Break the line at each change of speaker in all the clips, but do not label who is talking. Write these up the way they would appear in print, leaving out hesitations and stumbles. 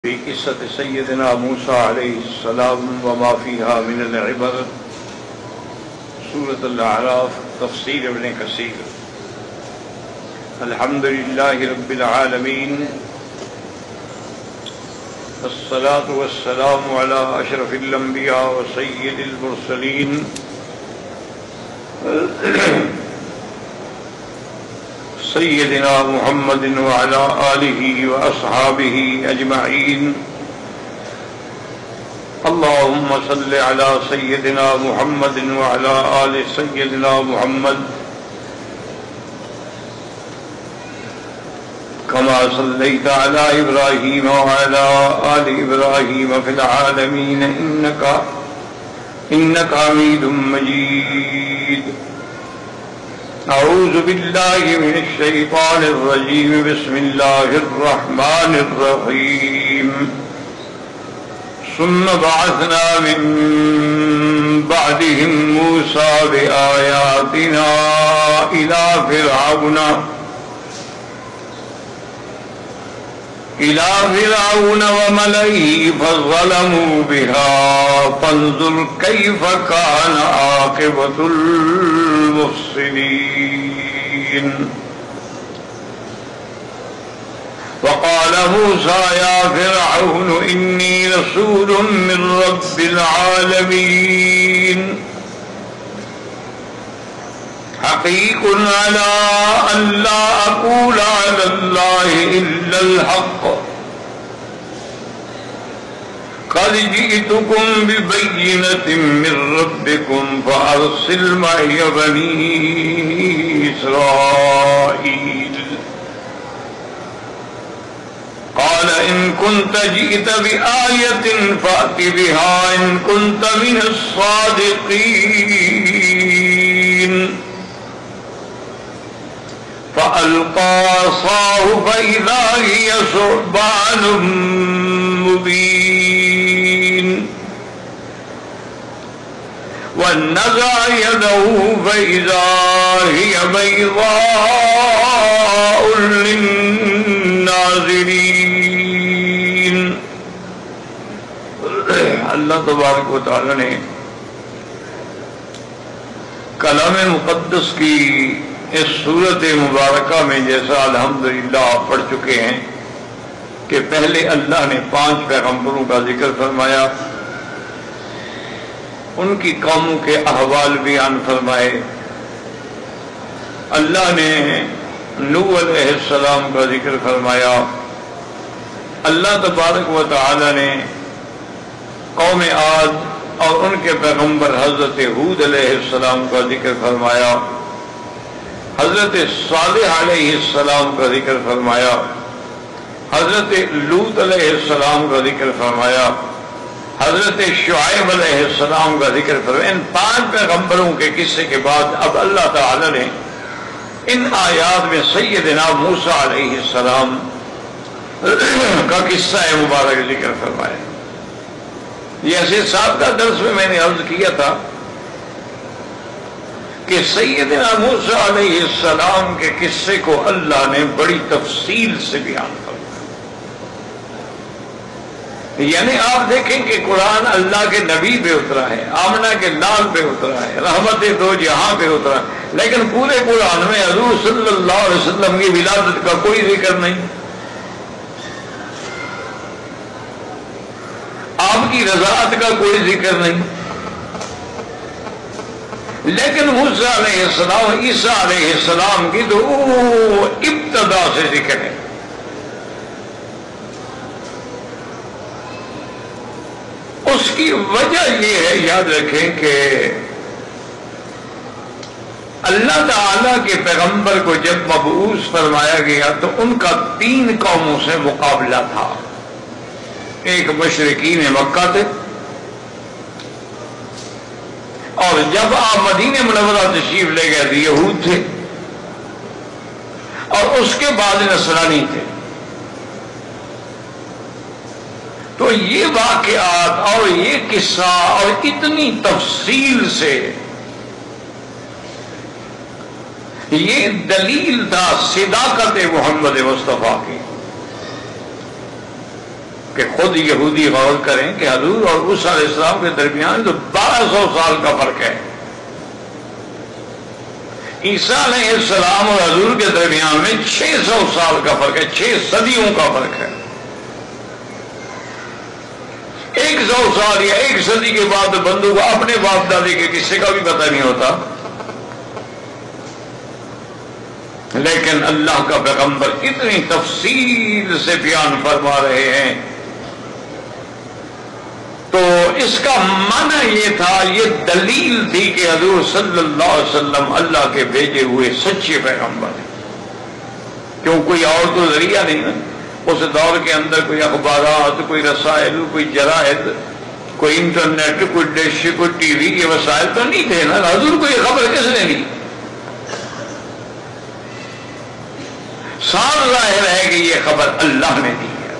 في قصة سيدنا موسى عليه السلام وما فيها من العبر سورة الأعراف تفسير ابن كثير. الحمد لله رب العالمين والصلاة والسلام على أشرف الأنبياء وسيد المرسلين سيدنا محمد وعلى آله وأصحابه أجمعين. اللهم صل على سيدنا محمد وعلى آل سيدنا محمد كما صليت على إبراهيم وعلى آل إبراهيم في العالمين إنك حميد مجيد. أعوذ بالله من الشيطان الرجيم. بسم الله الرحمن الرحيم. ثم بعثنا من بعدهم موسى بآياتنا إلى فرعون وملئه فظلموا بها فانظر كيف كان عاقبة المفسدين. وقال موسى يا فرعون إني رسول من رب العالمين حقيق على أن لا أقول على الله إلا الحق قد جئتكم ببينة من ربكم فأرسل معي بني إسرائيل. قال إن كنت جئت بآية فأت بها إن كنت من الصادقين. فألقى عصاه فإذا هي ثعبان مبين ونزع يده فإذا هي بيضاء للناظرين. اللہ تبارک و تعالی نے کلام مقدس کی اس صورت مبارکہ میں جیسا الحمدللہ آپ پڑھ چکے ہیں کہ پہلے اللہ نے 5 پیغمبروں کا ذکر فرمایا، ان کی قوموں کے احوال بیان فرمائے. اللہ نے نوح علیہ السلام کا ذکر فرمایا. اللہ تبارک و تعالی نے قوم عاد اور ان کے پیغمبر حضرت ہود علیہ السلام کا ذکر فرمایا. حضرت صالح علیہ السلام کا ذکر فرمایا. حضرت لوط علیہ السلام کا ذکر فرمایا. حضرت شعیب علیہ السلام کا ذکر فرمایا. ان 5 پیغمبروں کے قصے کے بعد اب اللہ تعالی نے ان آیات میں سیدنا موسیٰ علیہ السلام کا قصہ مبارک ذکر فرمایا. جیسے سابقہ درس میں نے عرض کیا تھا کہ سیدنا موسیٰ علیہ السلام کے قصے کو اللہ نے بڑی تفصیل سے بیان کیا. یعنی آپ دیکھیں کہ قرآن اللہ کے نبی پہ اترا ہے، آمنہ کے لال پہ اترا ہے، رحمت دو جہاں پہ اترا ہے، لیکن پورے قرآن میں حضور صلی اللہ علیہ وسلم کی ولادت کا کوئی ذکر نہیں، آپ کی رضاعت کا کوئی ذکر نہیں. لیکن موسیٰ علیہ السلام عیسیٰ علیہ السلام کی تو ابتدا سے ذکر ہے. اس کی وجہ یہ ہے، یاد رکھیں کہ اللہ تعالی کے پیغمبر کو جب مبعوث فرمایا گیا تو ان کا 3 قوموں سے مقابلہ تھا. ایک مشرکین مکہ تھے، اور جب آپ مدینہ منورہ تشریف لے گئے تو یہود تھے، اور اس کے بعد نصرانی تھے. تو یہ واقعات اور یہ قصہ اور اتنی تفصیل سے یہ دلیل تھا صداقت محمد مصطفیٰ کی کہ خود یہودی غور کریں کہ حضور اور موسیٰ علیہ السلام کے درمیان تو 1200 سال کا فرق ہے، عیسیٰ علیہ السلام اور حضور کے درمیان میں 600 سال کا فرق ہے، 6 صدیوں کا فرق ہے۔ 100 سال یا 1 صدی کے بعد بندوں کو اپنے باپ دادے کے قصے کا بھی پتہ نہیں ہوتا، لیکن اللہ کا پیغمبر اتنی تفصیل سے بیان فرما رہے ہیں۔ تو اس کا معنی یہ تھا، یہ دلیل تھی کہ حضور صلی اللہ علیہ وسلم اللہ کے بھیجے ہوئے سچے پیغمبر ہیں، کیوں کوئی اور تو ذریعہ نہیں ہے۔ اس دور کے اندر کوئی اخبارات، کوئی رسائل، کوئی جرائد، کوئی انٹرنیٹ، کوئی ڈش، کوئی ٹی وی، یہ وسائل تو نہیں تھے نا۔ حضور کو یہ خبر کس نے دی؟ صاف ظاہر ہے کہ یہ خبر اللہ نے دی ہے۔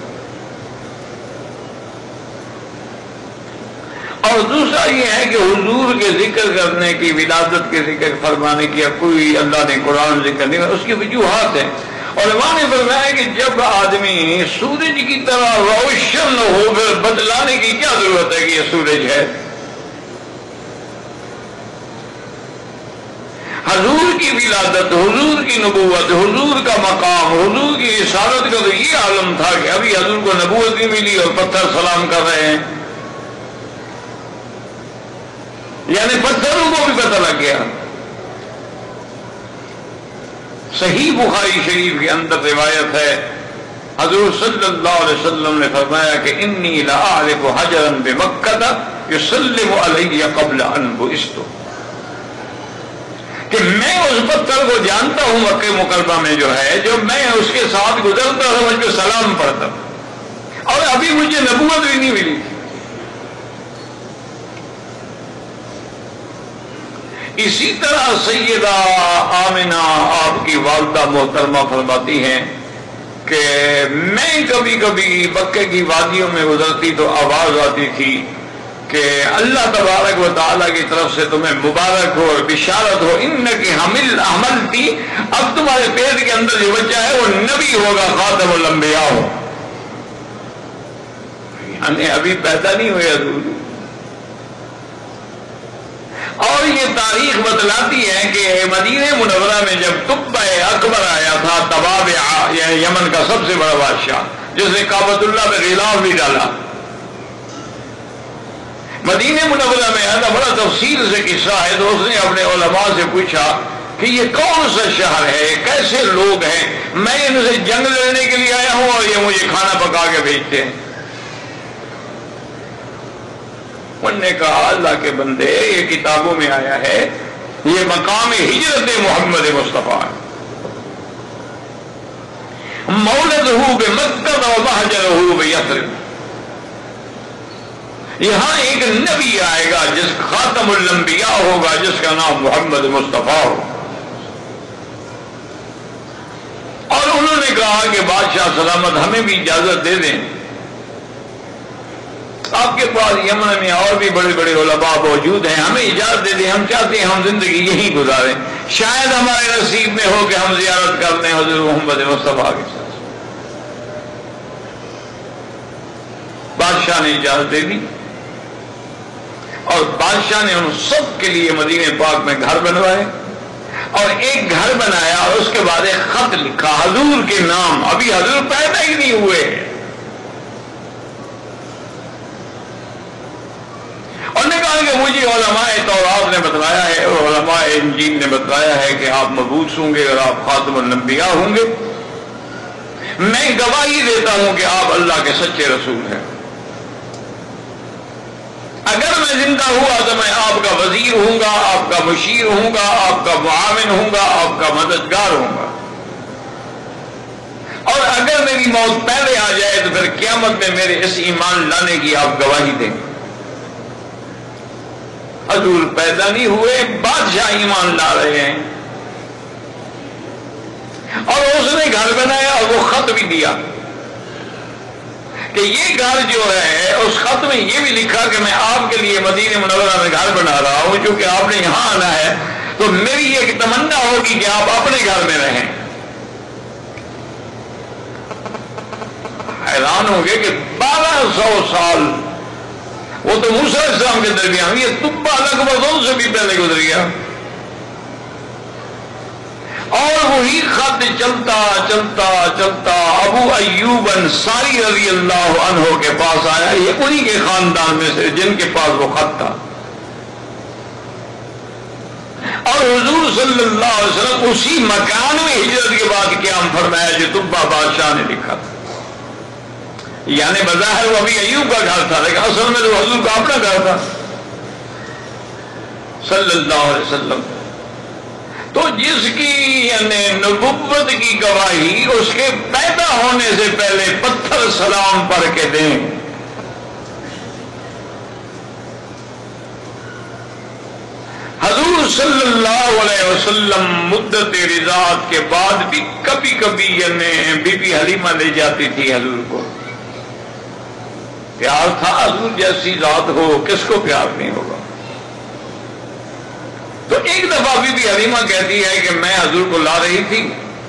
اور دوسرا یہ ہے کہ حضور کے ذکر کرنے کی، ولادت کے ذکر فرمانے کی کوئی اللہ نے قرآن ذکر نہیں، اس کی وجوہات ہیں۔ اور علماء نے فرمایا کہ جب آدمی سورج کی طرح روشن ہو، پھر بتلانے کی کیا ضرورت ہے کہ یہ سورج ہے؟ حضور کی ولادت، حضور کی نبوت، حضور کا مقام، حضور کی رسالت کا تو یہ عالم تھا کہ ابھی حضور کو نبوت بھی ملی اور پتھر سلام کر رہے ہیں، یعنی پتھروں کو بھی پتہ لگ گیا۔ صحیح بخاری شریف کے اندر روایت ہے، حضور صلی اللہ علیہ وسلم نے فرمایا کہ انی لأعرف حجرا بمکہ یسلم علی قبل ان بعثت، کہ میں اس پتھر کو جانتا ہوں مکہ مکرمہ میں جو ہے، جو میں اس کے ساتھ گزرتا تھا مجھ پہ سلام پڑھتا، اور ابھی مجھے نبوت بھی نہیں ملی۔ اسی طرح سیدہ آمنہ آپ کی والدہ محترمہ فرماتی ہیں کہ میں کبھی کبھی مکے کی وادیوں میں گزرتی تو آواز آتی تھی کہ اللہ تبارک و تعالیٰ کی طرف سے تمہیں مبارک ہو اور بشارت ہو، انکی حملتی، اب تمہارے پیٹ کے اندر جو بچہ ہے وہ نبی ہوگا، خاتم الانبیاء ہو، یعنی ابھی پیدا نہیں ہوئے حضور۔ اور یہ تاریخ بتلاتی ہے کہ مدینہ منورہ میں جب تبع اکبر آیا تھا، تبابع یعنی یمن کا سب سے بڑا بادشاہ، جس نے کعبۃ اللہ میں غلاف بھی ڈالا، مدینہ منورہ میں آیا، بڑا تفصیل سے قصہ ہے، تو اس نے اپنے علماء سے پوچھا کہ یہ کون سا شہر ہے، کیسے لوگ ہیں، میں ان سے جنگ لڑنے کے لیے آیا ہوں اور یہ مجھے کھانا پکا کے بھیجتے ہیں۔ انہوں نے کہا اللہ کے بندے، یہ کتابوں میں آیا ہے، یہ مقام ہجرت محمد مصطفیٰ، مولدہ بمکہ و مہجرہ بیثرب، یہاں ایک نبی آئے گا جس خاتم الانبیاء ہوگا، جس کا نام محمد مصطفیٰ ہو۔ اور انہوں نے کہا کہ بادشاہ سلامت ہمیں بھی اجازت دے دیں، آپ کے پاس یمن میں اور بھی بڑے بڑے علماء موجود ہیں، ہمیں اجازت دے دیں، ہم چاہتے ہیں ہم زندگی یہی گزاریں، شاید ہمارے نصیب میں ہو کہ ہم زیارت کر لیں حضور محمد مصطفیٰ کے ساتھ۔ بادشاہ نے اجازت دے دی، اور بادشاہ نے ان سب کے لیے مدینہ پاک میں گھر بنوائے، اور ایک گھر بنایا، اور اس کے بعد ایک خط لکھا حضور کے نام، ابھی حضور پیدا ہی نہیں ہوئے، اور نے کہا کہ مجھے علماء تورات نے بتلایا ہے اور علماء انجیل نے بتلایا ہے کہ آپ مبعوث ہوں گے اور آپ خاتم الانبیاء ہوں گے، میں گواہی دیتا ہوں کہ آپ اللہ کے سچے رسول ہیں، اگر میں زندہ ہوا تو میں آپ کا وزیر ہوں گا، آپ کا مشیر ہوں گا، آپ کا معاون ہوں گا، آپ کا مددگار ہوں گا، اور اگر میری موت پہلے آ جائے تو پھر قیامت میں میرے اس ایمان لانے کی آپ گواہی دیں۔ حضور پیدا نہیں ہوئے، بادشاہ ایمان لا رہے ہیں، اور اس نے گھر بنایا اور وہ خط بھی دیا کہ یہ گھر جو ہے، اس خط میں یہ بھی لکھا کہ میں آپ کے لیے مدینہ منورہ میں گھر بنا رہا ہوں، چونکہ آپ نے یہاں آنا ہے تو میری ایک تمنا ہوگی کہ آپ اپنے گھر میں رہیں۔ حیران ہوں گے کہ 1200 سال وہ تو موسیٰ علیہ السلام کے درمیان، یہ تبا لگ ان سے بھی پہلے گزر گیا، اور وہی خط چلتا چلتا چلتا ابو ایوب انصاری رضی اللہ عنہ کے پاس آیا، یہ انہی کے خاندان میں سے جن کے پاس وہ خط تھا، اور حضور صلی اللہ علیہ وسلم اسی مکان میں ہجرت کے بعد قیام فرمایا جو تبا بادشاہ نے لکھا تھا۔ یعنی بظاہر وہ ابھی ایوب کا گھر تھا، لیکن اصل میں تو حضور کا اپنا گھر تھا صلی اللہ علیہ وسلم۔ تو جس کی یعنی نبوت کی گواہی اس کے پیدا ہونے سے پہلے پتھر سلام پڑھ کے دیں، حضور صلی اللہ علیہ وسلم مدت رضاعت کے بعد بھی کبھی کبھی یعنی بی بی حلیمہ لے جاتی تھی حضور کو، پیار تھا، حضور جیسی ذات ہو کس کو پیار نہیں ہوگا۔ تو ایک دفعہ بی بی حلیمہ کہتی ہے کہ میں حضور کو لا رہی تھی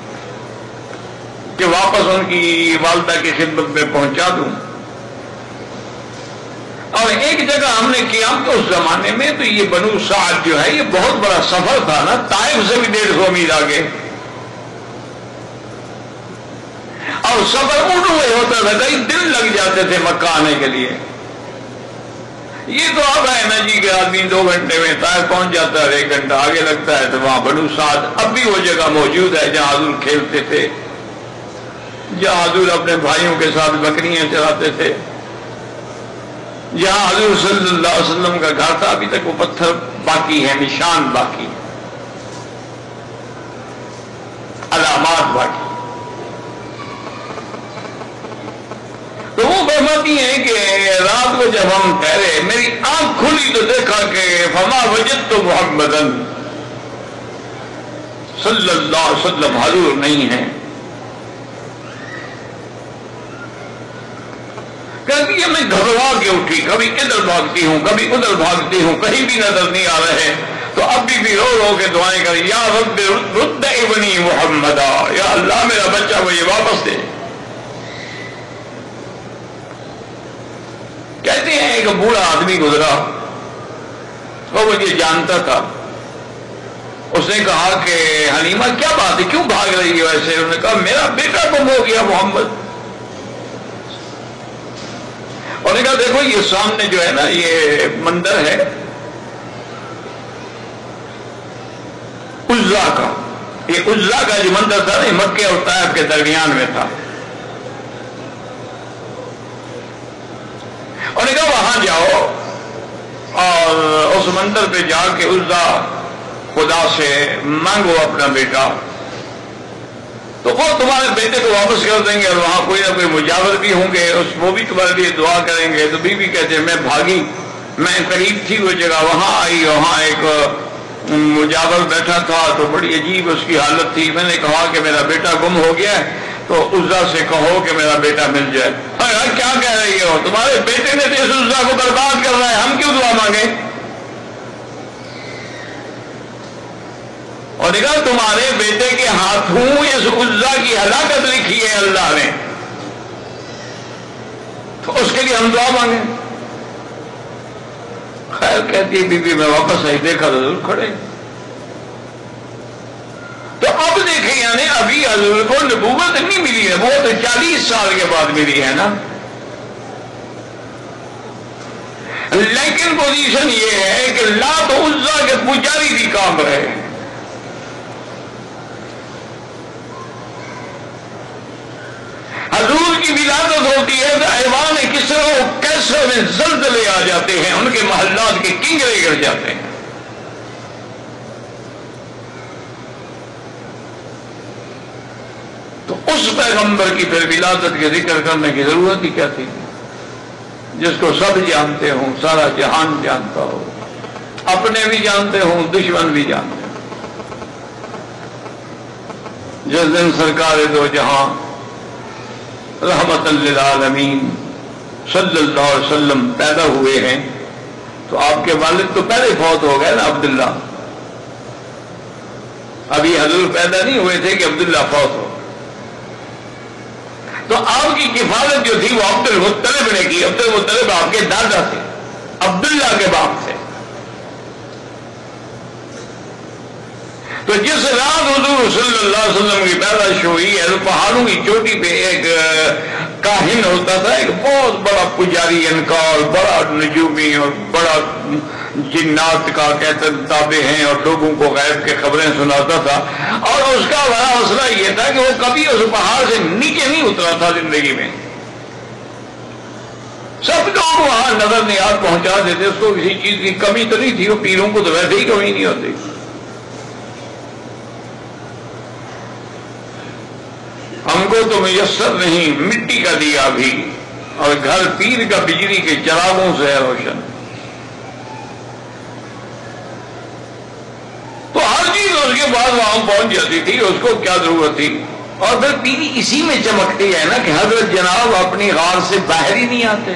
کہ واپس ان کی والدہ کی خدمت میں پہنچا دوں، اور ایک جگہ ہم نے کیا تو اس زمانے میں تو یہ بنو سعد جو ہے یہ بہت بڑا سفر تھا نا، طائف سے بھی 150 میل آگے، اور سفر اردو میں ہوتا تھا، کئی دن لگ جاتے تھے مکہ آنے کے لیے۔ یہ تو اب ہے نا جی کہ آدمی 2 گھنٹے میں طائف پہنچ جاتا ہے، 1 گھنٹہ آگے لگتا ہے۔ تو وہاں بنو سعد اب بھی وہ جگہ موجود ہے جہاں حضور کھیلتے تھے، جہاں حضور اپنے بھائیوں کے ساتھ بکریاں چراتے تھے، جہاں حضور صلی اللہ علیہ وسلم کا گھر تھا، ابھی تک وہ پتھر باقی ہے، نشان باقی، علامات باقی۔ تو وہ فرماتی ہیں کہ رات کو جب ہم ٹھہرے میری آنکھ کھلی تو دیکھا کہ فما وجدت محمدن صلی اللہ علیہ وسلم حضور نہیں ہے۔ کہتی ہے میں گھبرا کے اٹھی، کبھی ادھر بھاگتی ہوں کبھی ادھر بھاگتی ہوں، کہیں بھی نظر نہیں آ رہے، تو اب بھی رو رو کے دعائیں کری، یا رب رد ابنی محمدا، یا اللہ میرا بچہ مجھے واپس دے۔ کہتے ہیں ایک بوڑھا آدمی گزرا، وہ مجھے جانتا تھا، اس نے کہا کہ حلیمہ کیا بات ہے، کیوں بھاگ رہی ہے ویسے؟ انہوں نے کہا میرا بیٹا گم ہو گیا محمد۔ اور نے کہا دیکھو یہ سامنے جو ہے نا یہ مندر ہے عزا کا، یہ عزا کا جو مندر تھا نا مکہ اور طائف کے درمیان میں تھا، اور نے کہا وہاں جاؤ اور اس مندر پہ جا کے عزا خدا سے مانگو اپنا بیٹا، تو وہ تمہارے بیٹے کو واپس کر دیں گے، اور وہاں کوئی نہ کوئی مجاور بھی ہوں گے، وہ بھی تمہارے لیے دعا کریں گے۔ تو بی بی کہتے ہیں میں بھاگی، میں قریب تھی وہ جگہ، وہاں آئی، وہاں ایک مجاور بیٹھا تھا، تو بڑی عجیب اس کی حالت تھی۔ میں نے کہا کہ میرا بیٹا گم ہو گیا ہے، تو عزا سے کہو کہ میرا بیٹا مل جائے۔ کیا کہہ رہی ہو، تمہارے بیٹے نے تو اس عزا کو برباد کر رہا ہے، ہم کیوں دعا مانگیں؟ اور دیکھا تمہارے بیٹے کے ہاتھوں اس عزا کی ہلاکت لکھی ہے اللہ نے، تو اس کے لیے ہم دعا مانگیں۔ خیر کہتی ہے بی بی میں واپس آئی، دیکھا تو ضرور کھڑے۔ تو اب دیکھیں یعنی ابھی حضور کو نبوت نہیں ملی ہے، وہ تو 40 سال کے بعد ملی ہے نا، لیکن پوزیشن یہ ہے کہ لات و عزا کے پجاری بھی کام رہے۔ حضور کی ولادت ہوتی ہے تو ایوان کسرا و کیسرا میں زلزلے آ جاتے ہیں، ان کے محلات کے کنگرے گر جاتے ہیں۔ تو اس پیغمبر کی پھر ولادت کے ذکر کرنے کی ضرورت ہی کیا تھی، جس کو سب جانتے ہوں، سارا جہان جانتا ہو، اپنے بھی جانتے ہوں دشمن بھی جانتے ہوں۔ جس دن سرکار دو جہاں رحمت للعالمین صلی اللہ علیہ وسلم پیدا ہوئے ہیں، تو آپ کے والد تو پہلے فوت ہو گئے نا، عبداللہ، ابھی حضور پیدا نہیں ہوئے تھے کہ عبداللہ فوت ہو۔ تو آپ کی کفالت جو تھی وہ عبد المطلب نے کی. عبد المطلب آپ کے دادا تھے، عبداللہ کے باپ تھے. تو جس رات حضور صلی اللہ علیہ وسلم کی پیدائش ہوئی ہے تو پہاڑوں کی چوٹی پہ ایک کاہن ہوتا تھا، ایک بہت بڑا پجاری انکار، بڑا نجومی اور بڑا جنات کا کہتے تابع ہیں اور لوگوں کو غیب کے خبریں سناتا تھا. اور اس کا بڑا مسئلہ یہ تھا کہ وہ کبھی اس پہاڑ سے نیچے نہیں اترا تھا زندگی میں. سب لوگ وہاں نظر نیاز پہنچا دیتے، اس کو کسی چیز کی کمی تو نہیں تھی، وہ پیروں کو تو ویسے ہی کمی نہیں ہوتی. ہم کو تو میسر نہیں مٹی کا دیا بھی، اور گھر پیر کا بجلی کے چراغوں سے ہے روشن. تو ہر چیز اس کے بعد وہاں پہنچ جاتی تھی، اس کو کیا ضرورت تھی. اور پھر پیری اسی میں چمکتی ہے نا کہ حضرت جناب اپنی غار سے باہر ہی نہیں آتے.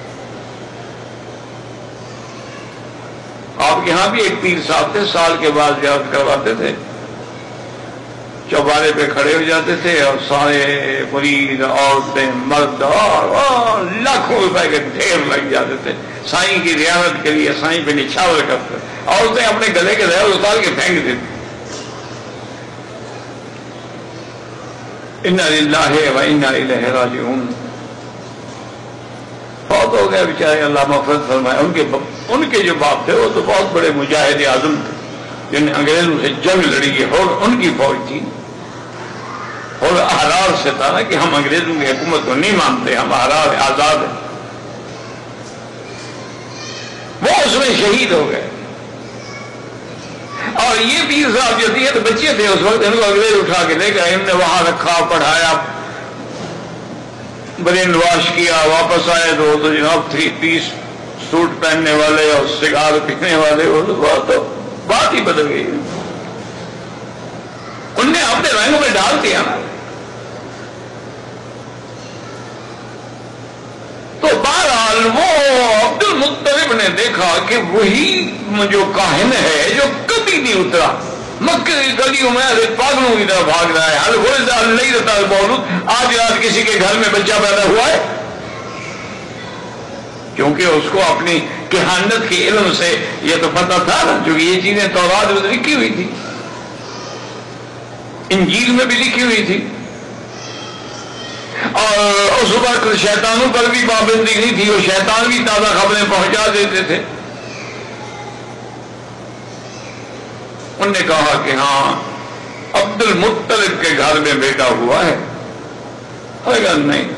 آپ کے ہاں بھی ایک پیر صاحب تھے، سال کے بعد زیارت کرواتے تھے، چوبارے پہ کھڑے ہو جاتے تھے اور سارے مرید، عورتیں، مرد اور لاکھوں روپے کے ڈھیر لگ جاتے تھے سائیں کی زیارت کے لیے. سائیں پہ نچھاور کرتے، عورتیں اپنے گلے کے زہر اتار کے پھینک دیتی. انا للہ و انا الیہ راجعون. بہت ہو گئے بیچارے، اللہ مغفرت فرمائے. ان کے جو باپ تھے وہ تو بہت بڑے مجاہد اعظم تھے جن نے انگریزوں سے جنگ لڑی ہے، اور ان کی فوج تھی. اور احرار سے تھا نا کہ ہم انگریزوں کی حکومت کو نہیں مانتے، ہم احرار آزاد ہیں. وہ اس میں شہید ہو گئے. اور یہ پیر صاحب جو تھے تو بچے تھے اس وقت، ان کو انگریز اٹھا کے لے گئے، انہوں نے وہاں رکھا، پڑھایا، برین واش کیا. واپس آئے تو جناب 3 پیس سوٹ پہننے والے اور سگار پینے والے، وہ تو بات ہی بدل گئی. ان نے اپنے رنگ میں ڈال دیا نا. تو بہرحال وہ عبد المطلب نے دیکھا کہ وہی جو کاہن ہے جو کبھی نہیں اترا، مکے کی گلیوں میں پاگلوں کی طرح بھاگ رہا ہے. الغرض نہیں رہتا مولود. آج رات کسی کے گھر میں بچہ پیدا ہوا ہے، کیونکہ اس کو اپنی کہانت کے علم سے یہ تو پتہ تھا نا، جو یہ چیزیں تورات میں لکھی ہوئی تھی، انجیل میں بھی لکھی ہوئی تھی. اور اس وقت شیطانوں پر بھی پابندی نہیں تھی، وہ شیطان بھی تازہ خبریں پہنچا دیتے تھے. انہوں نے کہا کہ ہاں عبد المطلب کے گھر میں بیٹا ہوا ہے. نہیں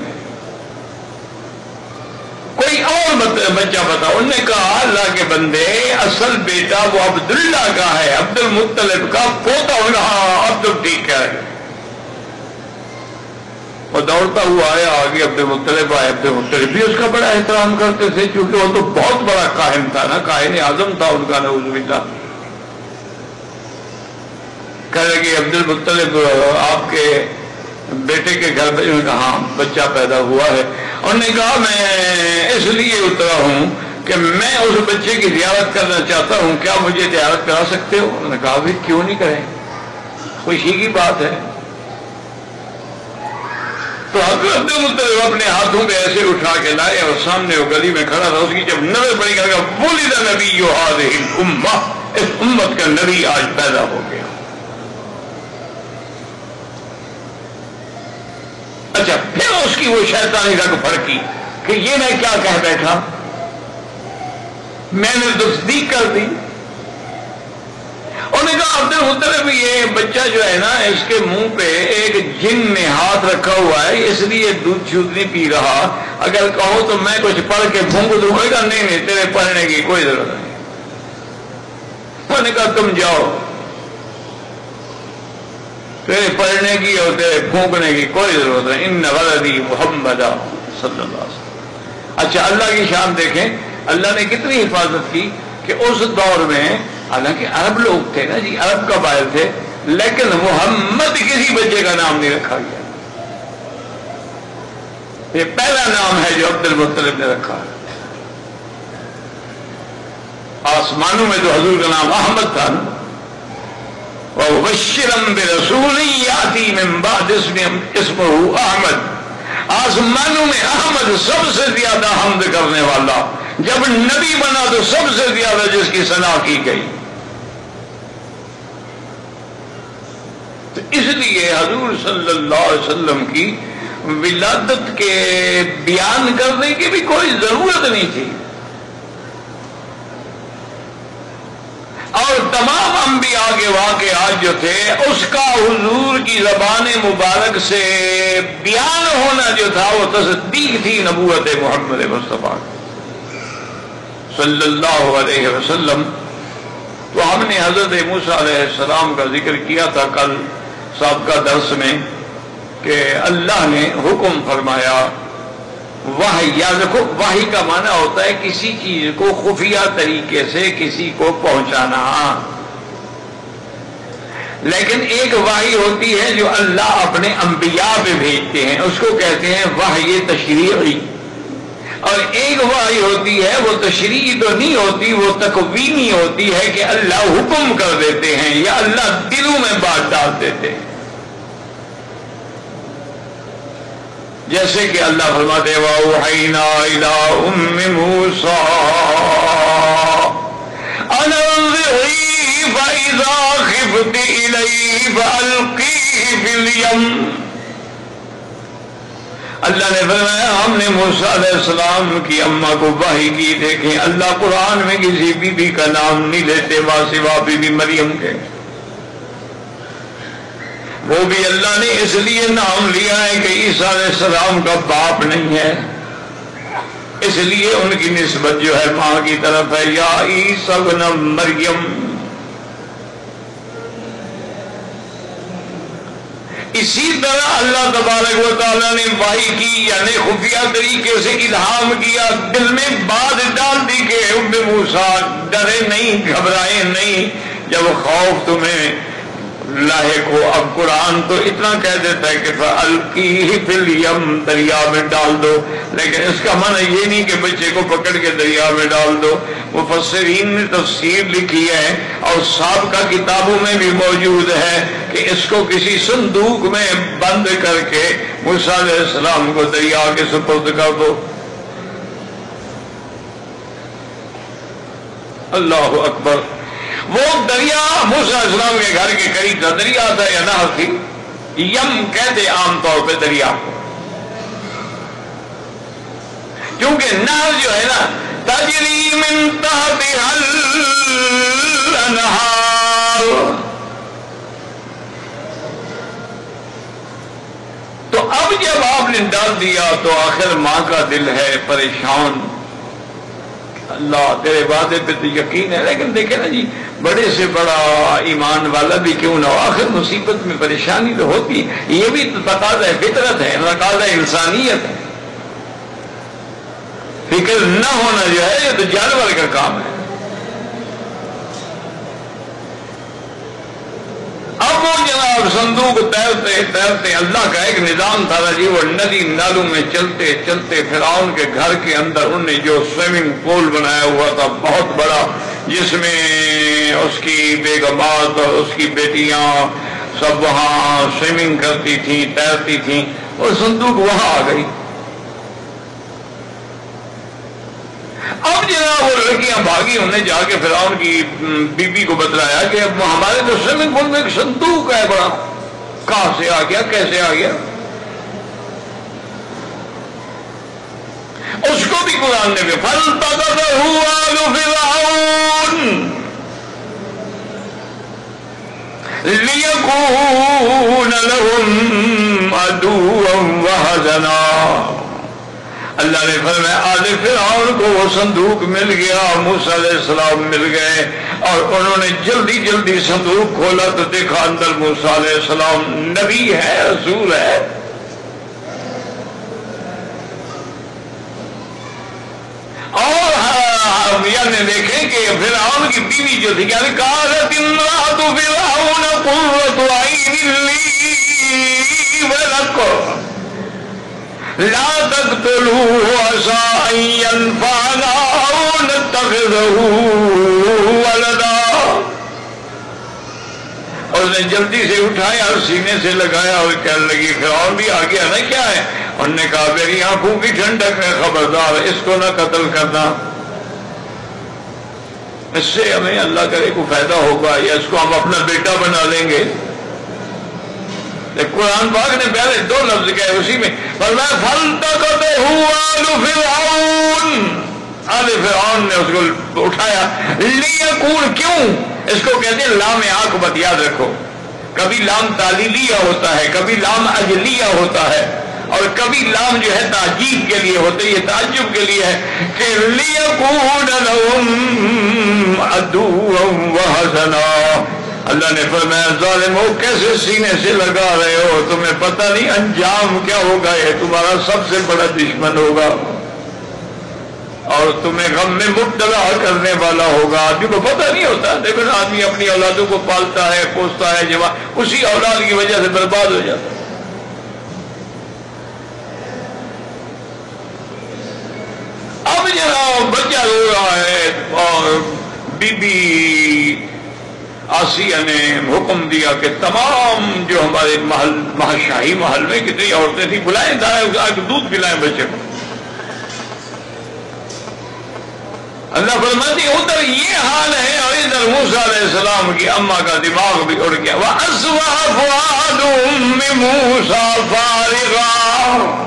کوئی اور بچہ بتا. انہوں نے کہا اللہ کے بندے اصل بیٹا وہ عبداللہ کا ہے، عبد المطلب کا پوتا. ہاں اب تو ٹھیک ہے. وہ دوڑتا ہوا آیا آگے، عبد المطلب آئے. عبد المطلب بھی اس کا بڑا احترام کرتے تھے کیونکہ وہ تو بہت بڑا کاہن تھا نا، کاہن اعظم تھا ان کا، نعوذ باللہ. کہہ رہے کہ عبد المطلب آپ کے بیٹے کے گھر پہ. انہوں نے کہا ہاں بچہ پیدا ہوا ہے. انہوں نے کہا میں اس لیے اترا ہوں کہ میں اس بچے کی زیارت کرنا چاہتا ہوں، کیا مجھے زیارت کرا سکتے ہو؟ انہوں نے کہا بھی کیوں نہیں کریں، خوشی کی بات ہے. تو حضرت مطلب اپنے ہاتھوں پہ ایسے اٹھا کے لائے اور سامنے وہ گلی میں کھڑا تھا. اس کی جب نظر پڑی کہ ولد نبی هذه الامه، اس امت کا نبی آج پیدا ہو گیا. اچھا پھر اس کی وہ شیطانی رگ پھڑکی کہ یہ میں کیا کہہ بیٹھا، میں نے تصدیق کر دی. انہوں نے کہا عبد المطلب یہ بچہ جو ہے نا اس کے منہ پہ ایک جن نے ہاتھ رکھا ہوا ہے، اس لیے دودھ شودھ نہیں پی رہا. اگر کہو تو میں کچھ پڑھ کے پھونک دوں گا. نہیں تیرے پڑھنے کی کوئی ضرورت نہیں. انہوں نے کہا تم جاؤ، تیرے پڑھنے کی اور تیرے پھونکنے کی کوئی ضرورت نہیں. ان ولدی محمد صلی اللہ علیہ وسلم. اچھا اللہ کی شان دیکھیں، اللہ نے کتنی حفاظت کی کہ اس دور میں حالانکہ عرب لوگ تھے نا جی، عرب قبائل تھے، لیکن محمد کسی بچے کا نام نہیں رکھا گیا. یہ پہلا نام ہے جو عبد المطلب نے رکھا. آسمانوں میں تو حضور کا نام احمد تھا نا. وَبَشِّرًا بِرَسُولٍ يَأْتِي مِن بَعْدِ اسْمِهُ أَحْمَد. آسمانوں میں احمد سب سے زیادہ حمد کرنے والا، جب نبی بنا تو سب سے زیادہ جس کی ثنا کی گئی۔ تو اس لیے حضور صلی اللہ علیہ وسلم کی ولادت کے بیان کرنے کی بھی کوئی ضرورت نہیں تھی، اور تمام انبیاء کے واقعات جو تھے اس کا حضور کی زبان مبارک سے بیان ہونا جو تھا وہ تصدیق تھی نبوت محمد مصطفیٰ صلی اللہ علیہ وسلم۔ تو ہم نے حضرت موسیٰ علیہ السلام کا ذکر کیا تھا کل سابقہ درس میں کہ اللہ نے حکم فرمایا وحی، یا دیکھو وحی کا معنی ہوتا ہے کسی چیز کو خفیہ طریقے سے کسی کو پہنچانا، لیکن ایک وحی ہوتی ہے جو اللہ اپنے انبیاء پہ بھیجتے ہیں، اس کو کہتے ہیں وحی تشریعی، اور ایک وحی ہوتی ہے وہ تشریعی تو نہیں ہوتی، وہ تکوینی ہوتی ہے کہ اللہ حکم کر دیتے ہیں یا اللہ دلوں میں بات ڈال دیتے ہیں، جیسے کہ اللہ فرماتے ہیں وَأَوْحَيْنَا إِلَىٰ أُمِّ مُوسَىٰ أَنْ أَنذِرِي فَإِذَا خِفْتِ إِلَيْهِ فَأَلْقِيهِ فِي الْيَمِّ۔ اللہ نے فرمایا ہم نے موسیٰ علیہ السلام کی اماں کو وحی کی۔ دیکھیں اللہ قرآن میں کسی بی بی کا نام نہیں لیتے سوا بی بی مریم کے، وہ بھی اللہ نے اس لیے نام لیا ہے کہ عیسیٰ علیہ السلام کا باپ نہیں ہے، اس لیے ان کی نسبت جو ہے ماں کی طرف ہے، یا عیسیٰ ابن مریم۔ اسی طرح اللہ تبارک و تعالیٰ نے وحی کی، یعنی خفیہ طریقے سے الہام کیا، دل میں بات ڈال دی کہ ام موسیٰ ڈرے نہیں، گھبرائے نہیں جب خوف تمہیں لاحق ہو۔ اب قرآن تو اتنا کہہ دیتا ہے کہ فَأَلْقِيهِ فِي الْيَمِّ، دریا میں ڈال دو، لیکن اس کا معنی یہ نہیں کہ بچے کو پکڑ کے دریا میں ڈال دو۔ مفسرین نے تفسیر لکھی ہے اور سابقہ کتابوں میں بھی موجود ہے کہ اس کو کسی صندوق میں بند کر کے موسیٰ علیہ السلام کو دریا کے سپرد کر دو۔ اللہ اکبر۔ وہ دریا موسیٰ علیہ السلام کے گھر کے قریب تھا، دریا تھا یا نہر تھی، یم کہتے عام طور پہ دریا کو، کیونکہ نہر جو ہے نا تجری من تحتہا الانہار، تو اب جب آپ نے ڈال دیا تو آخر ماں کا دل ہے پریشان، اللہ تیرے وعدے پہ تو یقین ہے، لیکن دیکھیں نا جی بڑے سے بڑا ایمان والا بھی کیوں نہ ہو، آخر مصیبت میں پریشانی تو ہوتی ہے، یہ بھی تقاضا فطرت ہے، تقاضا انسانیت ہے، فکر نہ ہونا جو ہے یہ تو جانور کا کام ہے۔ اب وہ جناب صندوق تیرتے تیرتے، اللہ کا ایک نظام تھا جی، وہ ندی نالوں میں چلتے چلتے فرعون کے گھر کے اندر انہوں نے جو سوئمنگ پول بنایا ہوا تھا بہت بڑا، جس میں اس کی بیگمات اور اس کی بیٹیاں سب وہاں سوئمنگ کرتی تھیں، تیرتی تھیں، اور صندوق وہاں آ گئی۔ اب جناب وہ لڑکیاں بھاگی، انہوں نے جا کے فرعون کی بی بی کو بتلایا کہ اب ہمارے تو سوئمنگ پول میں ایک صندوق ہے بڑا، کہاں سے آ گیا، کیسے آ گیا؟ اس کو بھی قرآن نے فَالْتَقَطَهُ آلُ فِرْعَوْنَ لِيَكُونَ لَهُمْ عَدُوًّا وَحَزَنًا۔ اللہ نے فرمایا آل فرعون کو وہ صندوق مل گیا، موسیٰ علیہ السلام مل گئے، اور انہوں نے جلدی جلدی صندوق کھولا تو دیکھا اندر موسیٰ علیہ السلام نبی ہے، رسول ہے۔ اور یعنی دیکھیں کہ فرعون کی بیوی جو تھی کیا قالت امرأۃ فرعون قرۃ عین لی ولک لا تقتلوه عسى ان ينفعنا او نتخذه ولدا۔ اور نے جلدی سے اٹھایا اور سینے سے لگایا اور کہنے لگی فرعون بھی آ گیا نا، کیا ہے انہوں نے کہا میری آنکھوں کی ٹھنڈک ہے، خبردار اس کو نہ قتل کرنا، اس سے ہمیں اللہ کرے کو فائدہ ہوگا یا اس کو ہم اپنا بیٹا بنا لیں گے۔ قرآن پاک نے پہلے 2 لفظ کہے اسی میں، فرمایا فَالْتَقَطَهُ آلُ فِرْعَوْنَ، آل فرعون نے اس کو اٹھایا، لیکون کیوں، اس کو کہتے ہیں لام عاقبت، یاد رکھو، کبھی لام تعلیلیہ ہوتا ہے، کبھی لام اجلیہ ہوتا ہے، اور کبھی لام جو ہے تعجیب کے لیے ہوتا ہے، یہ تعجب کے لیے ہے کہ لیکون لہم عدوا وحزنا۔ اللہ نے فرمایا ظالمو کیسے سینے سے لگا رہے ہو، تمہیں پتہ نہیں انجام کیا ہوگا، یہ تمہارا سب سے بڑا دشمن ہوگا اور تمہیں غم میں مبتلا کرنے والا ہوگا۔ آدمی کو پتہ نہیں ہوتا، لیکن آدمی اپنی اولادوں کو پالتا ہے، پوستا ہے، اسی اولاد کی وجہ سے برباد ہو جاتا ہے۔ اب جناب بچہ رو رہا ہے اور بی بی آسیہ نے حکم دیا کہ تمام جو ہمارے شاہی محل میں کتنی عورتیں تھیں بلائیں، دودھ پلائیں بچے کو۔ اللہ فرماتی ادھر یہ حال ہے اور ادھر موسیٰ علیہ السلام کی اماں کا دماغ بھی اڑ گیا۔ وَأَصْبَحَ فُؤَادُ أُمِّ مُوسَىٰ فَارِغًا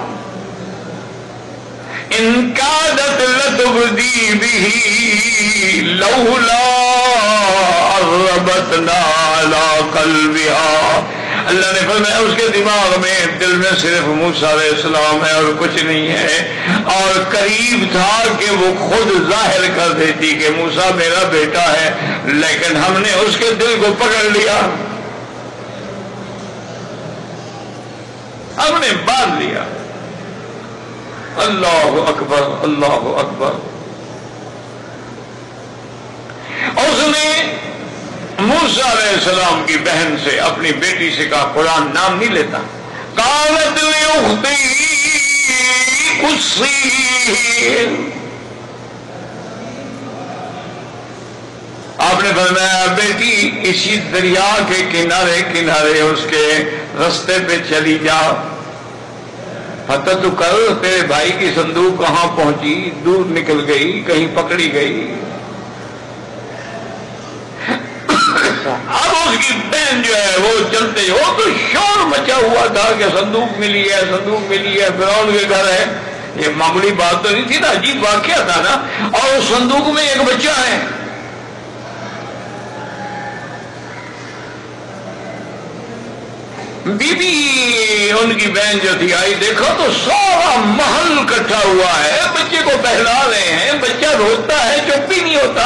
إِن كَادَتْ لَتُبْدِي بِهِ لَوْلَا أَن رَّبَطْنَا عَلَىٰ قَلْبِهَا۔ اللہ نے فرمایا اس کے دماغ میں دل میں صرف موسیٰ علیہ السلام ہے اور کچھ نہیں ہے، اور قریب تھا کہ وہ خود ظاہر کر دیتی کہ موسیٰ میرا بیٹا ہے، لیکن ہم نے اس کے دل کو پکڑ لیا، ہم نے باندھ لیا۔ اللہ اکبر، اللہ اکبر۔ اس نے موسیٰ علیہ السلام کی بہن سے، اپنی بیٹی سے کہا، قرآن نام نہیں لیتا، قالت لأختی قصیہ، آپ نے فرمایا بیٹی اسی دریا کے کنارے کنارے اس کے رستے پہ چلی جا، پتہ تو کر تیرے بھائی کی صندوق کہاں پہنچی، دور نکل گئی، کہیں پکڑی گئی۔ اب اس کی بہن جو ہے وہ چلتے، وہ تو شور مچا ہوا تھا کہ صندوق ملی ہے، صندوق ملی ہے، فرعون کے گھر ہے، یہ معمولی بات تو نہیں تھی نا، عجیب واقعہ تھا نا، اور اس صندوق میں ایک بچہ ہے۔ بی بی ان کی بہن جو تھی آئی، دیکھو تو سارا محل اکٹھا ہوا ہے، بچے کو بہلا رہے ہیں، بچہ روتا ہے، چپ بھی نہیں ہوتا۔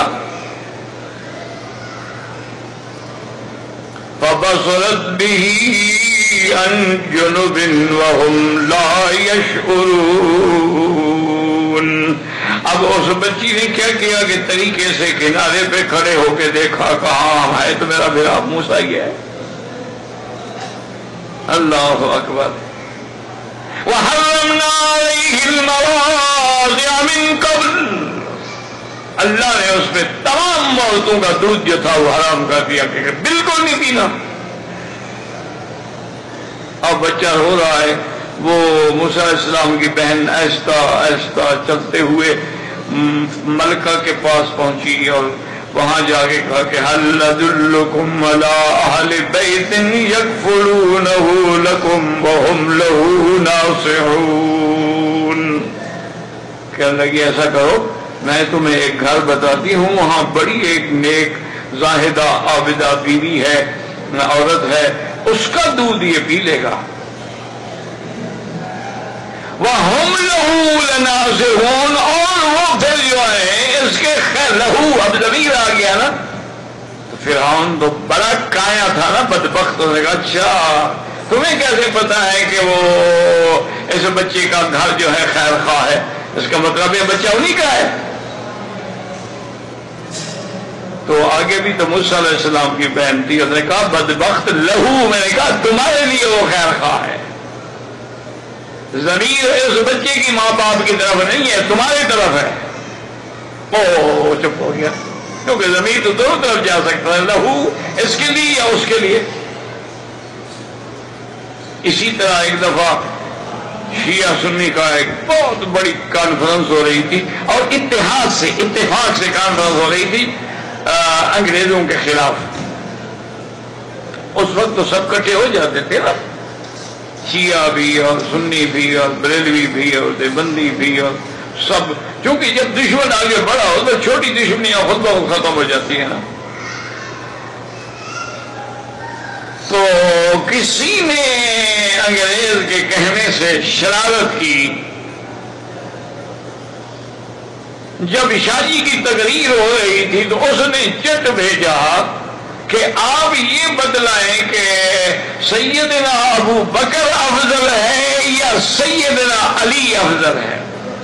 فَبَصُرَتْ بِهِ عَنْ جُنُبٍ وَهُمْ لَا يَشْعُرُونَ۔ اب اس بچی نے کیا کیا کہ طریقے سے کنارے پہ کھڑے ہو کے دیکھا، کہاں ہے تو میرا بھیرا موسیٰ ہی ہے۔ اللہ اکبر۔ وَحَرَّمْنَا عَلَيْهِ الْمَوَاضِعَ مِن قَبْلُ، اللہ نے اس پہ تمام عورتوں کا دودھ جو تھا وہ حرام کر دیا کہ بالکل نہیں پینا۔ اب بچہ رو رہا ہے، وہ موسیٰ علیہ السلام کی بہن آہستہ آہستہ چلتے ہوئے ملکہ کے پاس پہنچی اور وہاں جا کے کہا کہ هل ادلکم علی اہل بیت یکفلونہ لکم وہم لہ ناصحون، کہنے لگی ایسا کرو میں تمہیں ایک گھر بتاتی ہوں، وہاں بڑی ایک نیک زاہدہ عابدہ بیوی ہے، عورت ہے، اس کا دودھ یہ پی لے گا۔ وَهُمْ لَهُ لَنَاصِحُونَ، اور وہ پھر جو ہے اس کے خیر لہو، اب ضمیر آ گیا نا، تو فرعون تو بڑا کایا تھا نا بدبخت، نے کہا اچھا تمہیں کیسے پتا ہے کہ وہ اس بچے کا گھر جو ہے خیر خواہ ہے، اس کا مطلب یہ بچہ انہی کا ہے۔ تو آگے بھی تو موسیٰ علیہ السلام کی بہن تھی، اس نے کہا بدبخت لہو، میں نے کہا تمہارے لیے وہ خیر خواہ ہے، ضمیر اس بچے کی ماں باپ کی طرف نہیں ہے، تمہاری طرف ہے۔ او چپ ہو گیا، کیونکہ ضمیر تو دونوں طرف جا سکتا ہے، لہو اس کے لیے یا اس کے لیے۔ اسی طرح ایک دفعہ شیعہ سنی کا ایک بہت بڑی کانفرنس ہو رہی تھی اور اتفاق سے کانفرنس ہو رہی تھی انگریزوں کے خلاف. اس وقت تو سب کٹھے ہو جاتے تھے نا، شیعہ بھی اور سنی بھی اور بریلوی بھی اور دیوبندی بھی اور سب، کیونکہ جب دشمن آگے بڑا ہو تو چھوٹی دشمنیاں خود بخود ختم ہو جاتی ہیں نا. تو کسی نے انگریز کے کہنے سے شرارت کی. جب شادی کی تقریر ہو رہی تھی تو اس نے چٹ بھیجا کہ آپ یہ بتلائیں کہ سیدنا ابو بکر افضل ہے یا سیدنا علی افضل ہے.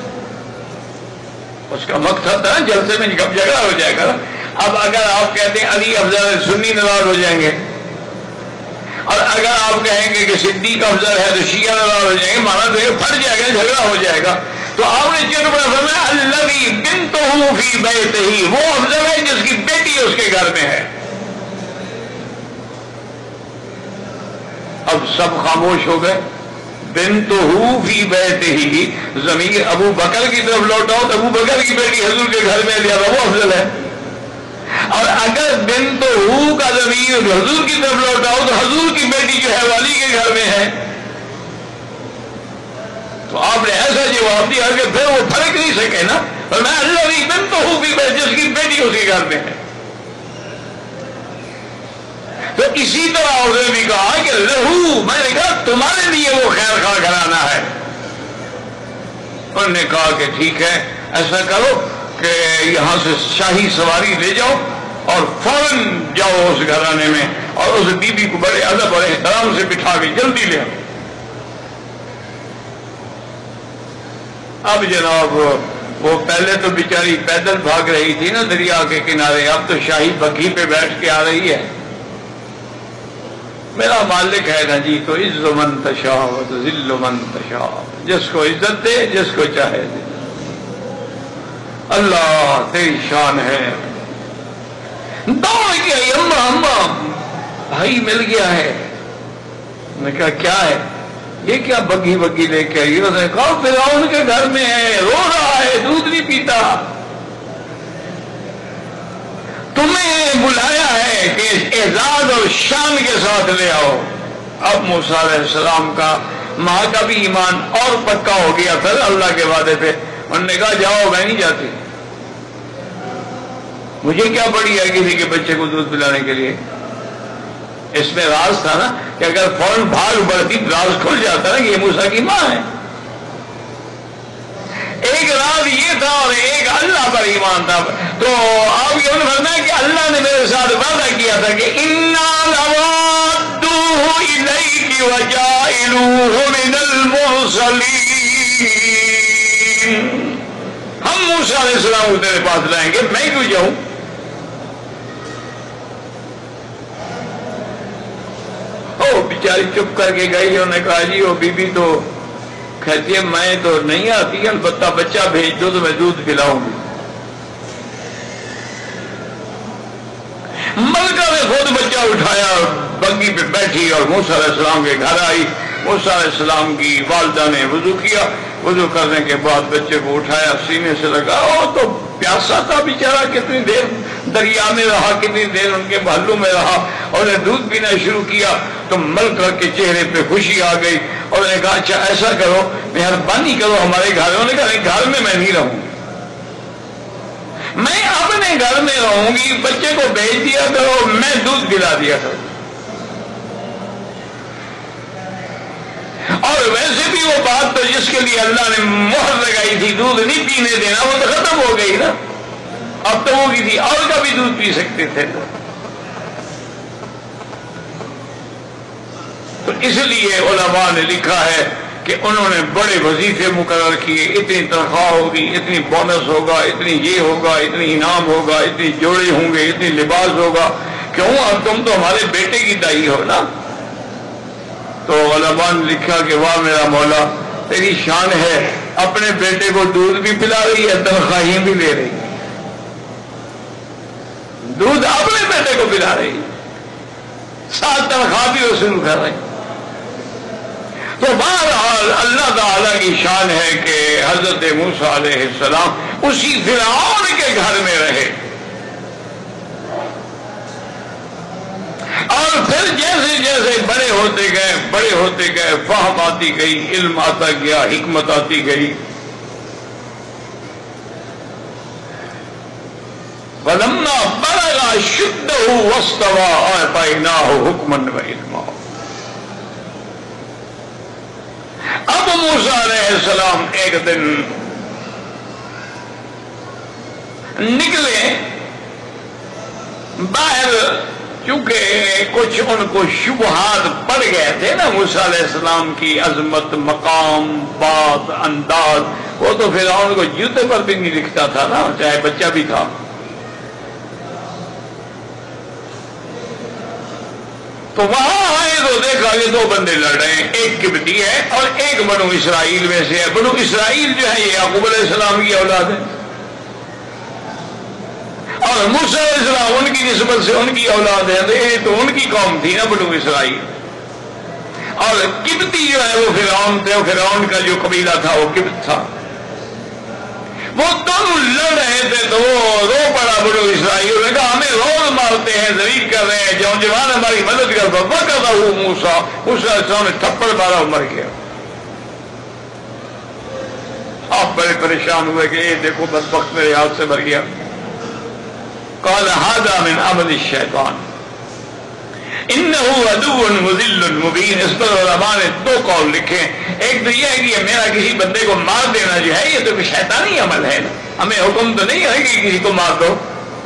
اس کا مقصد تھا جلسے میں کب جھگڑا ہو جائے گا. اب اگر آپ کہتے ہیں علی افضل ہے سنی ناراض ہو جائیں گے، اور اگر آپ کہیں گے کہ صدیق افضل ہے تو شیعہ ناراض ہو جائیں گے، مانا تو یہ پھٹ جائے گا، جھگڑا ہو جائے گا. تو آپ نے چٹ بڑا فرمایا الذی بنتہ فی بیتہ، وہ افضل ہے جس کی بیٹی اس کے گھر میں ہے. اب سب خاموش ہو گئے. بنتہ فی بیتہ، ضمیر ابو بکر کی طرف لوٹاؤ تو ابو بکر کی بیٹی حضور کے گھر میں لیا وہ افضل ہے، اور اگر بنتہ کا ضمیر حضور کی طرف لوٹاؤ تو حضور کی بیٹی جو ہے والی کے گھر میں ہے. تو آپ نے ایسا جواب دیا کہ پھر وہ پھڑک نہیں سکے نا، اور میں الذی بنتہ فی بیتہ، جس کی بیٹی اس کے گھر میں ہے. تو اسی طرح اس نے بھی کہا کہ لہو، میں نے کہا تمہارے لیے وہ خیر خواہ گھرانہ ہے. انہوں نے کہا کہ ٹھیک ہے ایسا کرو کہ یہاں سے شاہی سواری لے جاؤ اور فوراً جاؤ اس گھرانے میں اور اس بی بی کو بڑے ادب اور احترام سے بٹھا کے جلدی لے آؤ. اب جناب وہ پہلے تو بیچاری پیدل بھاگ رہی تھی نا دریا کے کنارے، اب تو شاہی بگھی پہ بیٹھ کے آ رہی ہے. میرا مالک ہے نا جی، تو عز من تشاء و ذل من تشاء، جس کو عزت دے جس کو چاہے دے. اللہ تیری شان ہے. دوڑ کے آئی اماں اماں بھائی مل گیا ہے. میں کہا کیا ہے؟ یہ کیا بگھی بگھی لے کے آئی؟ اس نے کہا فرعون کے گھر میں ہے، رو رہا ہے، دودھ نہیں پیتا، تمہیں بلایا ہے کہ اعزاز اور شان کے ساتھ لے آؤ. اب موسیٰ علیہ السلام کا ماں کا بھی ایمان اور پکا ہو گیا پھر اللہ کے وعدے پہ. انہوں نے کہا جاؤ، میں نہیں جاتی، مجھے کیا پڑی ہے کسی کے بچے کو دودھ پلانے کے لیے. اس میں راز تھا نا کہ اگر فوراً بھاگ بڑھتی راز کھل جاتا نا کہ یہ موسیٰ کی ماں ہے. ایک راز یہ تھا اور ایک اللہ پر ایمان تھا. تو آپ یہ فرمایا کہ اللہ نے میرے ساتھ وعدہ کیا تھا کہ اِنَّا لَرَادُّوهُ إِلَيْكِ وَجَاعِلُوهُ مِنَ الْمُرْسَلِينَ، ہم موسیٰ علیہ السلام کو تیرے پاس لائیں گے، میں کیوں جاؤں. بیچاری چپ کر کے گئی. انہوں نے کہا جی وہ بی بی تو کہتی ہے میں تو نہیں آتی، البتہ بچہ بھیج دو تو میں دودھ پلاؤں گی. ملکہ نے خود بچہ اٹھایا، بگی پہ بیٹھی اور موسیٰ علیہ السلام کے گھر آئی. موسیٰ علیہ السلام کی والدہ نے وضو کیا، وضو کرنے کے بعد بچے کو اٹھایا، سینے سے لگا. وہ تو پیاسا تھا بیچارہ، کتنی دیر دریا میں رہا، کتنی دیر ان کے محلوں میں رہا، اور نے دودھ پینا شروع کیا. تو ملکہ کے چہرے پہ خوشی آ گئی اور نے کہا اچھا ایسا کرو، مہربانی کرو ہمارے گھر. انہوں نے کہا گھر میں نہیں رہوں گی، میں اپنے گھر میں رہوں گی، بچے کو بھیج دیا کرو، میں دودھ پلا دیا کروں. اور ویسے بھی وہ بات تو جس کے لیے اللہ نے مہر لگائی تھی دودھ نہیں پینے دینا، وہ تو ختم ہو گئی نا. اب تو وہ کسی اور کا بھی دودھ پی سکتے تھے. تو اس لیے علماء نے لکھا ہے کہ انہوں نے بڑے وظیفے مقرر کیے، اتنی تنخواہ ہوگی، اتنی بونس ہوگا، اتنی یہ ہوگا، اتنی انعام ہوگا، اتنی جوڑے ہوں گے، اتنی لباس ہوگا. کیوں؟ اب تم تو ہمارے بیٹے کی دائی ہو نا. تو علماء نے لکھا کہ واہ میرا مولا تیری شان ہے، اپنے بیٹے کو دودھ بھی پلا رہی ہے، تنخواہیں بھی لے رہی ہے. دودھ اپنے بیٹے کو پلا رہی ہے، ساتھ تنخواہ بھی وصول کر رہی. تو بہرحال اللہ تعالیٰ کی شان ہے کہ حضرت موسیٰ علیہ السلام اسی فرعون کے گھر میں رہے، اور پھر جیسے جیسے بڑے ہوتے گئے فہم آتی گئی، علم آتا گیا، حکمت آتی گئی. فلما بلغ اشدہ واستوى آتیناہ حکما وعلما. اب موسیٰ علیہ السلام ایک دن نکلے باہر، چونکہ کچھ ان کو شبہات پڑ گئے تھے نا موسیٰ علیہ السلام کی عظمت، مقام، بات، انداز. وہ تو فرعون کو جوتے پر بھی نہیں لکھتا تھا نا، چاہے بچہ بھی تھا. تو وہاں آئے تو دیکھا کہ دو بندے لڑ رہے ہیں، ایک قبطی ہے اور ایک بنو اسرائیل میں سے ہے. بنو اسرائیل جو ہے یہ یعقوب علیہ السلام کی اولاد ہے، اور موسیٰ علیہ السلام ان کی نسبت سے ان کی اولاد ہے. تو ان کی قوم تھی نا بنو اسرائیل، اور قبطی جو ہے وہ فرعون تھے. فرعون کا جو قبیلہ تھا وہ قبط تھا. وہ دونوں لڑ رہے تھے تو وہ رو پڑا بنو اسرائیل نے کہا ہمیں روز مارتے ہیں، ذلیل کر رہے ہیں، جوان ہماری مدد کر دو. وقتا ہو موسیٰ علیہ السلام نے تھپڑ مارا، مر گیا. آپ بڑے پریشان ہوئے کہ یہ دیکھو بدبخت میرے ہاتھ سے مر گیا. قال هذا من عمل الشیطان انه عدو مضل مبین. اس پر علماء نے دو قول لکھے. ایک تو یہ ہے کہ میرا کسی بندے کو مار دینا جو ہے یہ تو کوئی شیطانی عمل ہے نا، ہمیں حکم تو نہیں ہے کہ کسی کو مار دو.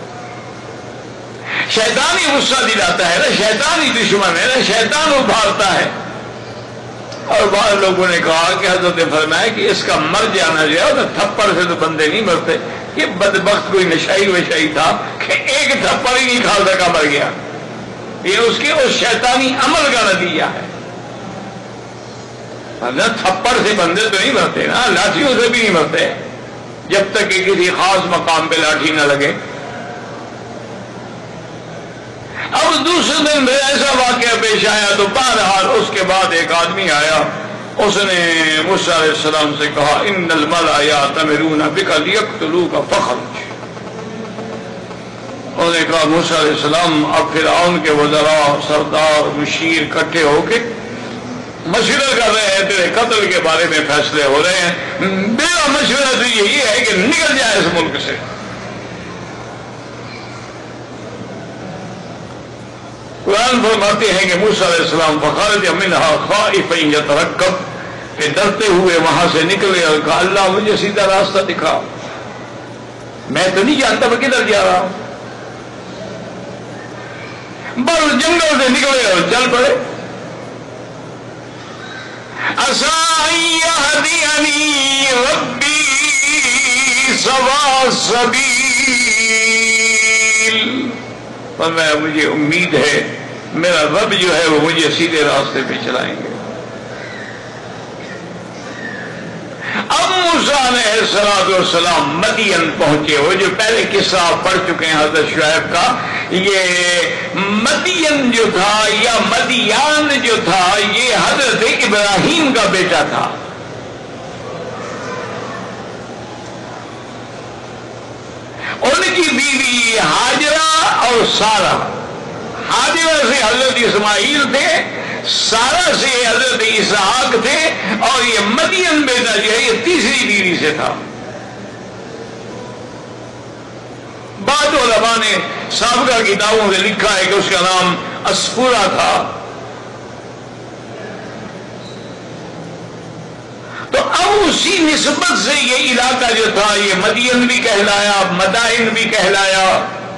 شیطانی غصہ دلاتا ہے نا، شیطانی دشمن ہے نا، شیطان ابھارتا ہے. اور بعض لوگوں نے کہا کہ حضرت نے فرمایا کہ اس کا مر جانا جو ہے وہ تھپڑ سے تو بندے نہیں مرتے. یہ بدبخت کوئی نشائی وشائی تھا کہ ایک تھپڑ ہی نہیں کھا سکا، مر گیا. یہ اس کے اس شیطانی عمل کا نتیجہ ہے. تھپڑ سے بندے تو نہیں مرتے نا، لاٹھیوں سے بھی نہیں مرتے جب تک کہ کسی خاص مقام پہ لاٹھی نہ لگے. اب دوسرے دن ایسا واقعہ پیش آیا تو بہرحال اس کے بعد ایک آدمی آیا، اس نے موسیٰ علیہ السلام سے کہا ان الملأ یأتمرون بک لیقتلوک فاخرج. انہوں نے کہا موسیٰ علیہ السلام اب فرعون کے وزراء، سردار، مشیر اکٹھے ہو کے مشورہ کر رہے ہیں، تیرے قتل کے بارے میں فیصلے ہو رہے ہیں. میرا مشورہ تو یہی ہے کہ نکل جائے اس ملک سے. قرآن فرماتے ہیں کہ موسیٰ علیہ السلام فخرج منها خائفا یترقب، کہ ڈرتے ہوئے وہاں سے نکلے اور کہا اللہ مجھے سیدھا راستہ دکھا، میں تو نہیں جانتا میں کدھر جا رہا ہوں. بس جنگل سے نکلے اور چل پڑے. عسیٰ ان یہدینی ربی سواء السبیل. فرمایا مجھے امید ہے میرا رب جو ہے وہ مجھے سیدھے راستے پہ چلائیں گے. اب موسیٰ علیہ السلام مدین پہنچے. وہ جو پہلے قصہ پڑھ چکے ہیں حضرت شعیب کا، یہ مدین جو تھا یا مدیان جو تھا یہ حضرت ابراہیم کا بیٹا تھا. ان کی بیوی ہاجرہ اور سارہ. ہاجرہ سے حضرت اسماعیل تھے، سارہ سے حضرت اسحاق تھے، اور یہ مدین بیٹا جو ہے یہ تیسری بیوی سے تھا. بعض علماء نے سابقہ کتابوں سے لکھا ہے کہ اس کا نام اسفورہ تھا. تو اب اسی نسبت سے یہ علاقہ جو تھا یہ مدین بھی کہلایا، مدائن بھی کہلایا.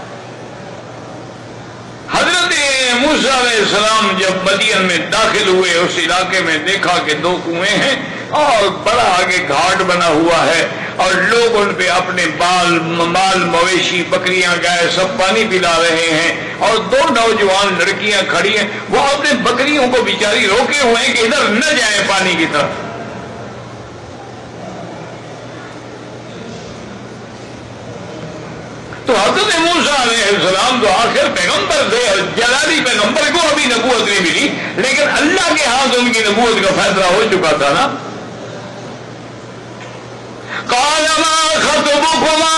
حضرت موسیٰ علیہ السلام جب مدین میں داخل ہوئے اس علاقے میں دیکھا کہ دو کنویں ہیں اور بڑا آگے گھاٹ بنا ہوا ہے، اور لوگ ان پہ اپنے مال مویشی بکریاں گائے سب پانی پلا رہے ہیں، اور دو نوجوان لڑکیاں کھڑی ہیں، وہ اپنے بکریوں کو بیچاری روکے ہوئے ہیں کہ ادھر نہ جائیں پانی کی طرف. تو حضرت موسیٰ علیہ السلام تو آخر پیغمبر تھے اور جلالی پیغمبر کو ابھی نبوت نہیں ملی، لیکن اللہ کے ہاتھ ان کی نبوت کا فیصلہ ہو چکا تھا نا. قال ما خطبكما،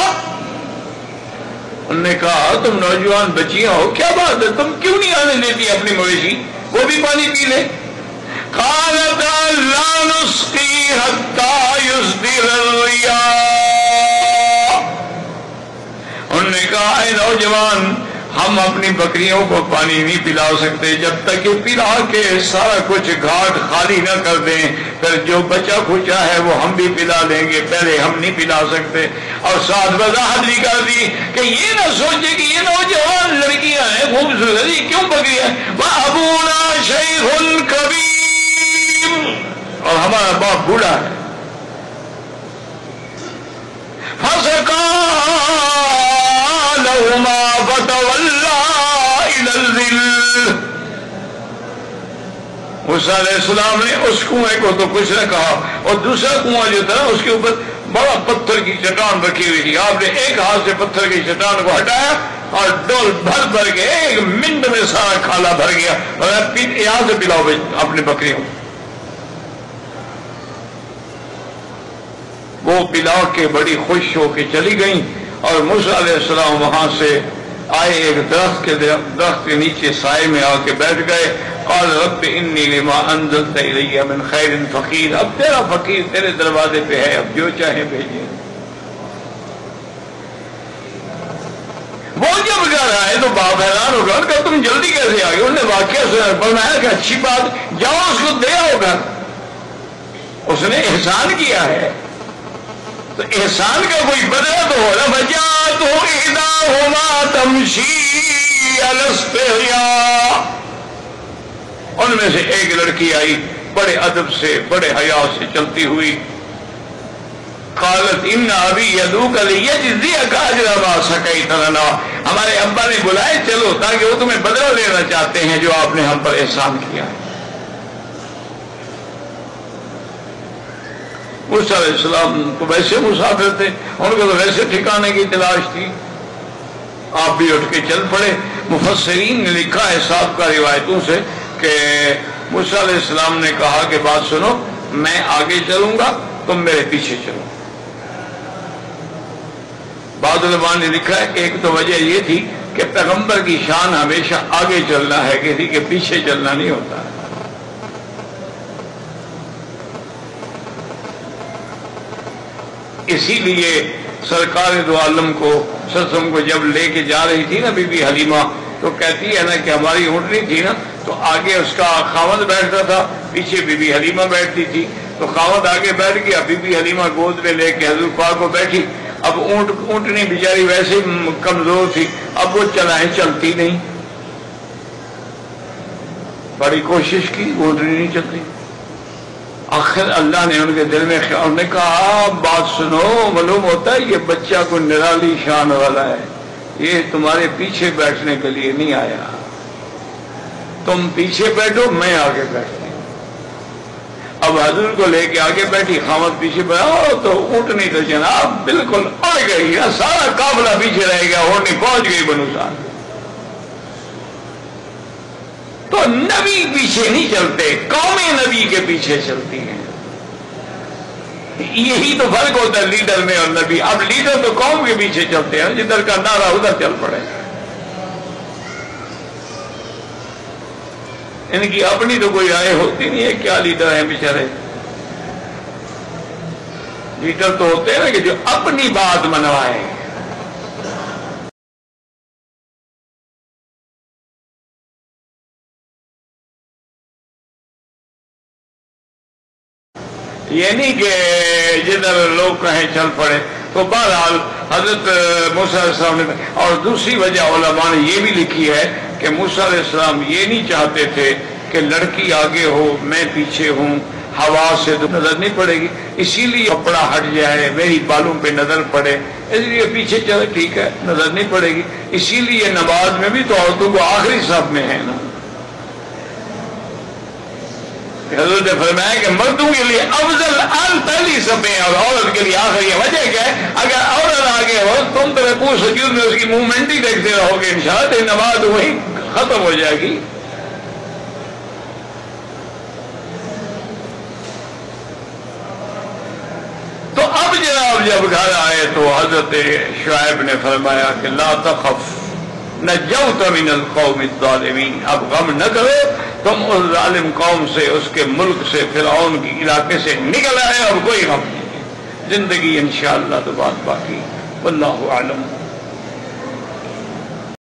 انہوں نے کہا تم نوجوان بچیاں ہو، کیا بات ہے، تم کیوں نہیں آنے دیتی اپنی مویشی، وہ بھی پانی پی لے. قالتا لا نسقي حتى يصدر الرياء، انہوں نے کہا اے نوجوان، ہم اپنی بکریوں کو پانی نہیں پلا سکتے جب تک کہ پلا کے سارا کچھ گھاٹ خالی نہ کر دیں، پھر جو بچا کھچا ہے وہ ہم بھی پلا لیں گے، پہلے ہم نہیں پلا سکتے. اور ساتھ وضاحت بھی کر دی کہ یہ نہ سوچے کہ یہ نوجوان لڑکیاں ہیں خوبصورت، یہ کیوں بکریاں، وَأَبُونَا شَيْخٌ كَبِيرٌ، اور ہمارا باپ بوڑھا ہے. فَسَقَىٰ لَهُمَا فَتَوَلَّىٰ إِلَى الظِّلِّ، موسیٰ علیہ السلام نے اس کنویں کو تو کچھ نہ کہا، اور دوسرا کنواں جو تھا اس کے اوپر بڑا پتھر کی چٹان رکھی ہوئی تھی. آپ نے ایک ہاتھ سے پتھر کی چٹان کو ہٹایا اور ڈول بھر بھر کے ایک منٹ میں سارا کھالا بھر گیا، اور یہاں سے پلاؤ اپنے بکریوں. وہ پلا کے بڑی خوش ہو کے چلی گئیں، اور موسیٰ علیہ السلام وہاں سے آئے، ایک درخت کے نیچے سائے میں آ کے بیٹھ گئے. قال رب انی لما انزلت الی من خیر فقیر، اب تیرا فقیر تیرے دروازے پہ ہے، اب جو چاہے بھیجے. وہ جب گھر آئے تو باپ حیران ہو گیا کہ تم جلدی کیسے آ گئے. انہوں نے واقعہ سنا، فرمایا کہ اچھی بات، جاؤ اس کو دے آؤ گھر، اس نے احسان کیا ہے تو احسان کا کوئی بدلہ تو ہو رہا. فجاءت احداهما تمشي على استحياء، ان میں سے ایک لڑکی آئی بڑے ادب سے بڑے حیا سے چلتی ہوئی. قالت ان ابی یدعوک لیجزیک اجر ما سقیت لنا، ہمارے ابا نے بلائے چلو تاکہ وہ تمہیں بدلہ لینا چاہتے ہیں جو آپ نے ہم پر احسان کیا ہے. موسیٰ علیہ السلام تو ویسے مسافر تھے، ان کو تو ویسے ٹھکانے کی تلاش تھی. آپ بھی اٹھ کے چل پڑے. مفسرین نے لکھا ہے سابقہ روایتوں سے کہ موسیٰ علیہ السلام نے کہا کہ بات سنو، میں آگے چلوں گا تم میرے پیچھے چلو. بعض علماء نے لکھا ہے کہ ایک تو وجہ یہ تھی کہ پیغمبر کی شان ہمیشہ آگے چلنا ہے، کسی کے پیچھے چلنا نہیں ہوتا. اسی لیے سرکار دو عالم کو سسم کو جب لے کے جا رہی تھی نا بی بی حلیمہ، تو کہتی ہے نا کہ ہماری اونٹنی تھی نا تو آگے اس کا خاوند بیٹھتا تھا، پیچھے بی بی حلیمہ بیٹھتی تھی. تو خاوند آگے بیٹھ گیا، بی بی حلیمہ گود میں لے کے حضور پاک کو بیٹھی. اب اونٹنی بیچاری ویسے ہی کمزور تھی، اب وہ چلائیں چلتی نہیں. بڑی کوشش کی، اونٹنی نہیں چلتی. آخر اللہ نے ان کے دل میں خیال نے کہا بات سنو، معلوم ہوتا ہے یہ بچہ کو نرالی شان والا ہے، یہ تمہارے پیچھے بیٹھنے کے لیے نہیں آیا، تم پیچھے بیٹھو میں آگے بیٹھتی ہوں. اب حضور کو لے کے آگے بیٹھی، خامد پیچھے بیٹھا تو اونٹنی تو جناب بالکل اڑ گئی، سارا قافلہ پیچھے رہ گیا، اونٹنی پہنچ گئی بنو سعد. تو نبی پیچھے نہیں چلتے، قومیں نبی کے پیچھے چلتی ہیں. یہی تو فرق ہوتا ہے لیڈر میں اور نبی. اب لیڈر تو قوم کے پیچھے چلتے ہیں، جدھر کا نعرہ ادھر چل پڑے. ان کی اپنی تو کوئی رائے ہوتی نہیں ہے، کیا لیڈر ہیں بیچارے. لیڈر تو ہوتے ہیں نا کہ جو اپنی بات منوائے. یہ نہیں کہ جدھر لوگ کہیں چل پڑے. تو بہرحال حضرت موسیٰ علیہ السلام نے، اور دوسری وجہ علماء نے یہ بھی لکھی ہے کہ موسیٰ علیہ السلام یہ نہیں چاہتے تھے کہ لڑکی آگے ہو میں پیچھے ہوں، ہوا سے تو نظر نہیں پڑے گی، اسی لیے کپڑا ہٹ جائے میری بالوں پہ نظر پڑے، اس لیے پیچھے چلے ٹھیک ہے نظر نہیں پڑے گی. اسی لیے نماز میں بھی تو عورتوں کو آخری صف میں ہے نا. حضرت نے فرمایا کہ مردوں کے لیے افضل پہلی صف میں اور عورت کے لیے آخری. وجہ کیا ہے؟ اگر عورت آگے ہو تم تو رکوع سجود دل میں اس کی موومنٹ ہی دیکھتے رہو گے انشاءاللہ نماز وہی ختم ہو جائے گی. تو اب جناب جب گھر آئے تو حضرت شعیب نے فرمایا کہ لا تخف نجوت من القوم الظالمین، اب غم نہ کرو، تم اس ظالم قوم سے، اس کے ملک سے، فرعون کے علاقے سے نکل آئے، اور کوئی غم نہیں ہے، زندگی انشاءاللہ تو بات باقی. واللہ اعلم.